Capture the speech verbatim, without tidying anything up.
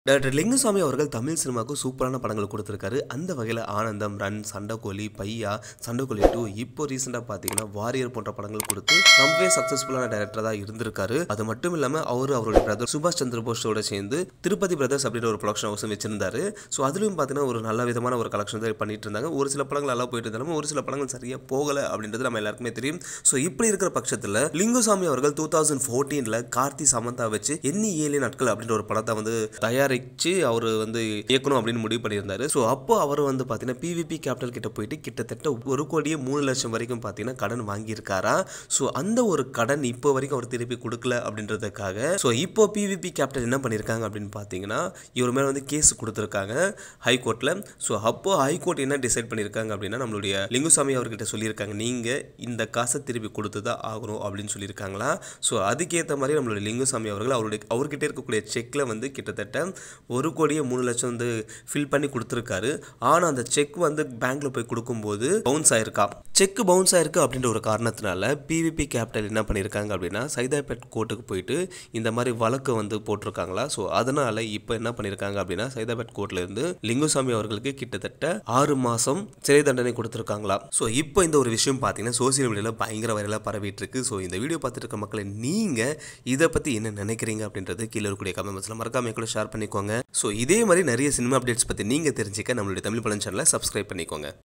Doctor Lingusamy அவர்கள் தமிழ் சினிமாவுக்கு சூப்பரான படங்கள் கொடுத்துருக்காரு. அந்த வகையில் ஆனந்தம், ரன், சண்டைக்கோழி, பையா, சண்டைக்கோழி டூ, இப்போ ரீசெண்டாக பார்த்தீங்கன்னா வாரியர் போன்ற படங்கள் கொடுத்து ரொம்பவே சக்ஸஸ்ஃபுல்லான டைரக்டர் தான் இருந்திருக்காரு. அது மட்டும் இல்லாமல் அவர் அவருடைய பிரதர் சுபாஷ் சந்திர போஸோட சேர்ந்து திருப்பதி பிரதர்ஸ் அப்படின்ற ஒரு ப்ரொடக்ஷன் ஹவுஸும் வச்சிருந்தாரு. ஸோ அதுலையும் பார்த்தீங்கன்னா ஒரு நல்ல விதமான ஒரு கலெக்ஷன் தான் பண்ணிட்டு இருந்தாங்க. ஒரு சில படங்கள் நல்லா போயிட்டு இருந்தாலும் ஒரு சில படங்கள் சரியாக போகலை அப்படின்றது நம்ம எல்லாருக்குமே தெரியும். ஸோ இப்படி இருக்கிற பட்சத்தில் லிங்குசாமி அவர்கள் டூ தௌசண்ட் ஃபோர்டீனில் கார்த்தி சமந்தா வச்சு எண்ணி ஏழு நாட்கள் அப்படின்ற ஒரு படத்தை வந்து தயார் அவர் வந்து இயக்கணும் அப்படின்னு முடிவு பண்ணியிருந்தாரு. ஸோ அப்போ அவர் வந்து பார்த்தீங்கன்னா பிவிபி கேபிட்டல் கிட்ட போயிட்டு கிட்டத்தட்ட ஒரு கோடியே மூணு லட்சம் வரைக்கும் பார்த்தீங்கன்னா கடன் வாங்கியிருக்காரா. ஸோ அந்த ஒரு கடன் இப்போ வரைக்கும் அவர் திருப்பி கொடுக்கல அப்படின்றதுக்காக ஸோ இப்போ பிவிபி கேபிட்டல் என்ன பண்ணியிருக்காங்க அப்படின்னு பார்த்தீங்கன்னா இவர் மேலே வந்து கேஸ் கொடுத்துருக்காங்க ஹைகோர்ட்டில். ஸோ அப்போ ஹைகோர்ட் என்ன டிசைட் பண்ணியிருக்காங்க அப்படின்னா நம்மளுடைய லிங்குசாமி அவர்கிட்ட சொல்லியிருக்காங்க நீங்கள் இந்த காசை திருப்பி கொடுத்து தான் ஆகணும் அப்படின்னு சொல்லியிருக்காங்களா. ஸோ அதுக்கேற்ற மாதிரி நம்மளுடைய லிங்குசாமி அவர்கள் அவருடைய அவர்கிட்ட இருக்கக்கூடிய செக்கில் வந்து கிட்டத்தட்ட ஒரு கோடியே மூணு லட்சம் வந்து ஃபில் பண்ணி கொடுத்துருக்காரு. ஆனால் அந்த செக் வந்து பேங்க்ல போய் கொடுக்கும்போது பவுன்ஸ் ஆயிருக்கா. செக் பவுன்ஸ் ஆயிருக்கு அப்படின்ற ஒரு காரணத்தினால பிவிபி கேபிட்டல் என்ன பண்ணியிருக்காங்க அப்படின்னா சைதாப்பேட் கோர்ட்டுக்கு போயிட்டு இந்த மாதிரி வழக்கு வந்து போட்டிருக்காங்களா. ஸோ அதனால இப்போ என்ன பண்ணியிருக்காங்க அப்படின்னா சைதாப்பேட் கோர்ட்ல இருந்து லிங்குசாமி அவர்களுக்கு கிட்டத்தட்ட ஆறு மாசம் சிறை தண்டனை கொடுத்துருக்காங்களா. ஸோ இப்போ இந்த ஒரு விஷயம் பார்த்தீங்கன்னா சோசியல் மீடியாவில் பயங்கர வைரலாக பரவிட்டு இருக்கு. ஸோ இந்த வீடியோ பார்த்துட்டு இருக்க மக்களை நீங்க இதை பத்தி என்ன நினைக்கிறீங்க அப்படின்றது கீழே இருக்கக்கூடிய கமெண்ட்ஸ்ல மறக்காம கூட ஷேர் பண்ணிக்கோங்க. ஸோ இதே மாதிரி நிறைய சினிமா அப்டேட்ஸ் பற்றி நீங்கள் தெரிஞ்சுக்க நம்மளுடைய தமிழ் பலன் சேனலை சப்ஸ்கிரைப் பண்ணிக்கோங்க.